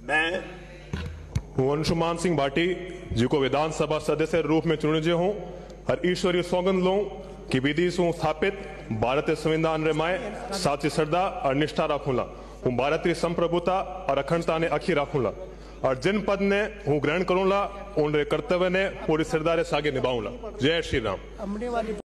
मैं हूँ अंशुमान सिंह भाटी जी को विधानसभा सदस्य रूप में चुने हूँ और ईश्वरीय सौगंध लूं कि विधि से स्थापित भारतीय संविधान रे माए साची श्रद्धा और निष्ठा रखूंगा। हूँ भारतीय संप्रभुता और अखंडता ने अखी रखूंगा और जिन पद ने हूँ ग्रहण करूंगा उन कर्तव्य ने पूरी श्रद्धा रे सागे निभाऊंगा। जय श्री राम।